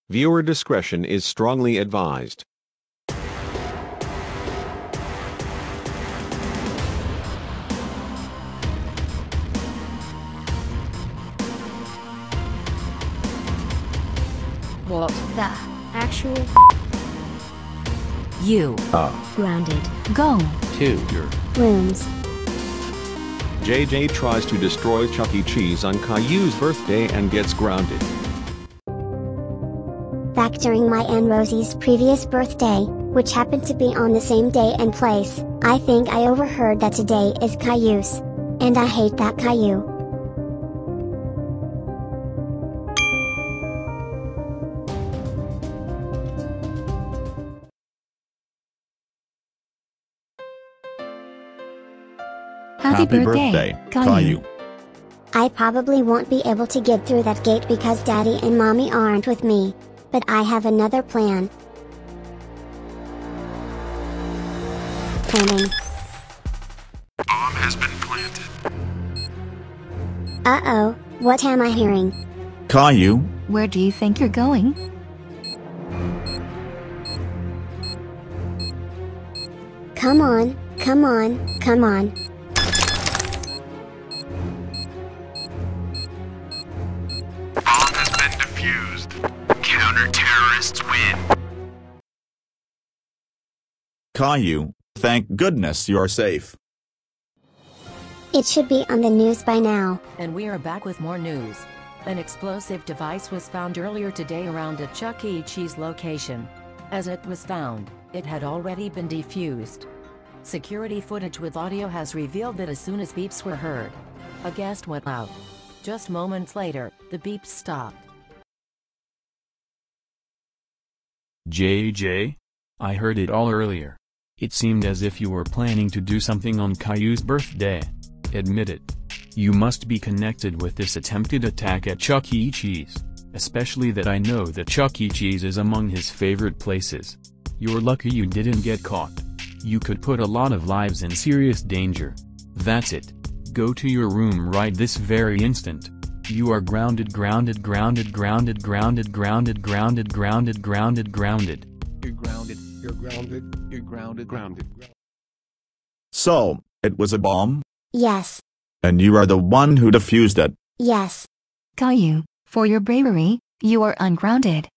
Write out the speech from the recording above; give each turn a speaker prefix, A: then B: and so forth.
A: Viewer discretion is strongly advised.
B: What the actual?
C: You
B: Grounded.
C: go
D: to your
B: Rooms.
A: JJ tries to destroy Chuck E. Cheese on Caillou's birthday and gets grounded.
E: Back during my and Rosie's previous birthday, which happened to be on the same day and place, I think I overheard that today is Caillou's. And I hate that Caillou.
C: Happy birthday, Caillou.
E: I probably won't be able to get through that gate because Daddy and Mommy aren't with me. But I have another plan. Planning.
F: Bomb has been planted.
E: Uh-oh, what am I hearing?
G: Caillou,
C: Where do you think you're going?
E: Come on, come on, come on.
F: Bomb has been defused. Counter-terrorists win.
G: Caillou, thank goodness you're safe.
E: It should be on the news by now.
H: And we are back with more news. An explosive device was found earlier today around a Chuck E. Cheese location. As it was found, it had already been defused. Security footage with audio has revealed that as soon as beeps were heard, a guest went out. Just moments later, the beeps stopped.
D: JJ? I heard it all earlier. It seemed as if you were planning to do something on Caillou's birthday. Admit it. You must be connected with this attempted attack at Chuck E. Cheese, especially that I know that Chuck E. Cheese is among his favorite places. You're lucky you didn't get caught. You could put a lot of lives in serious danger. That's it. Go to your room right this very instant. You are grounded, grounded, grounded, grounded, grounded, grounded, grounded, grounded, grounded, grounded.
I: You're grounded, you're grounded, you're grounded, grounded.
G: So, it was a bomb?
E: Yes,
G: And you are the one who defused it?
E: yes.
C: Caillou, for your bravery, you are ungrounded.